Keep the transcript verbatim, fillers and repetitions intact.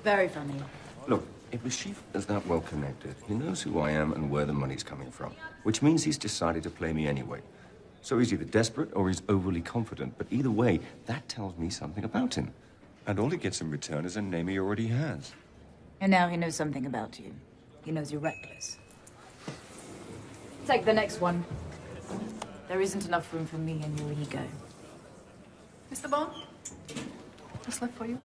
Very funny. Look, if the chief is that well connected, he knows who I am and where the money's coming from, which means he's decided to play me anyway. So he's either desperate or he's overly confident, but either way, that tells me something about him. And all he gets in return is a name he already has. And now he knows something about you. He knows you're reckless. Take the next one. There isn't enough room for me and your ego. Mister Bond, what's left for you?